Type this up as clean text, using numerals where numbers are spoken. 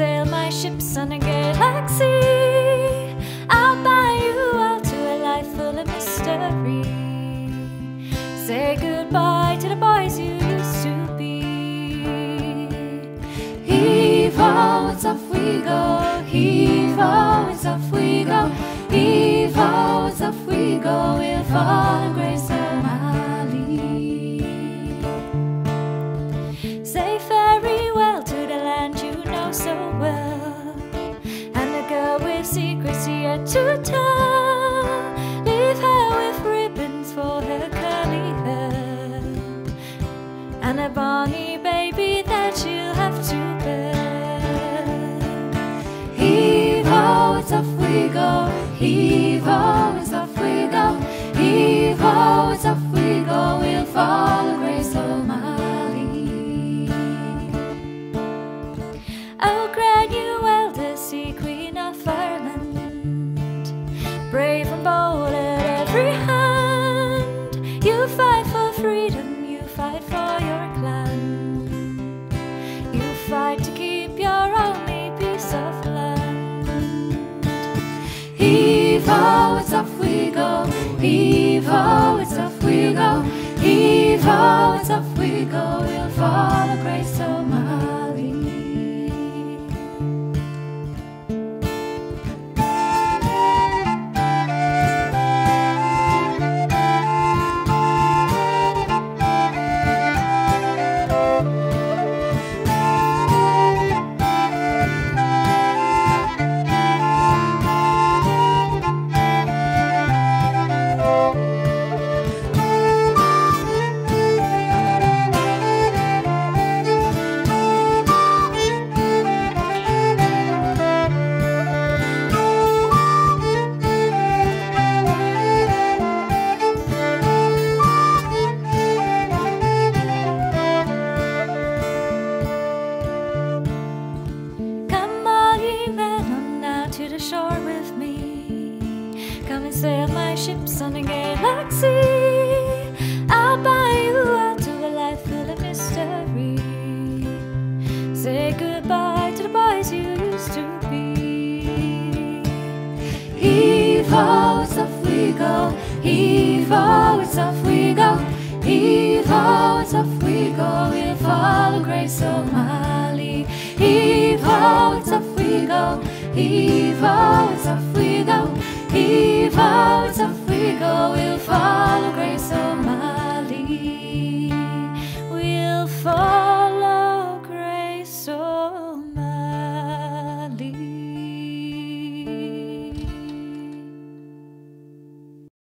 sail my ships on a galaxy. I'll buy you out to a life full of mystery. Say goodbye to the boys you used to be. Heave-ho, it's off we go. Heave-ho, it's off we go. Heave-ho, it's off we go. We'll follow Grace O Malley. Say farewell to the land you know so well, and the girl with secrets yet to tell. Leave her with ribbons for her curly hair, and a bonny baby that she'll have to bear. Heave-ho, it's off we go. Heave-ho, it's off we go. Heave-ho, it's off we go. We'll follow Grace O Malley. Oh, Granuel, the sea queen of Ireland, brave and bold at every hand. You fight for freedom, you fight for your clan. You fight to keep your only piece of land. Heave-ho, it's off we go. Heave-ho, it's off we go. Heave-ho, it's off we go. We'll follow Grace O Malley. To the shore with me, come and sail my ships on a galaxy. I'll buy you out to a life full of mystery. Say goodbye to the boys you used to be. Heave-ho, it's off we go. Heave-ho, it's off we go. Heave-ho, it's off we go. We'll follow Grace O Malley. Heave-ho, it's off we go. Heave-ho, it's off we go. Heave-ho, it's off we go. We'll follow Grace O